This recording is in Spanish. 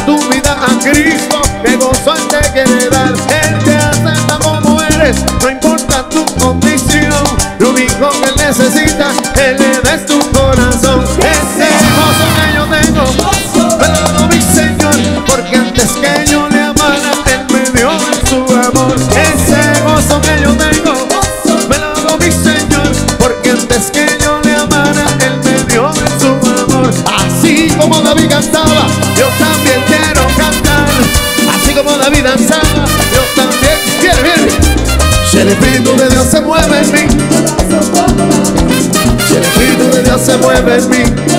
tu vida a Cristo, que gozo Él te quiere dar. Él te acepta como eres, no importa tu condición. Lo único que Él necesita, Él le des tu corazón. Ese gozo que yo tengo, me lo dio mi Señor, porque antes que yo le amara, Él me dio en su amor. Ese gozo que yo tengo, me lo dio mi Señor, porque antes que yo le amara, Él me dio en su amor. Así como David cantaba, yo también quiero cantar. Así como David danzaba, yo también quiero vivir. Si el Espíritu de Dios se mueve en mí, si el Espíritu de Dios se mueve en mí,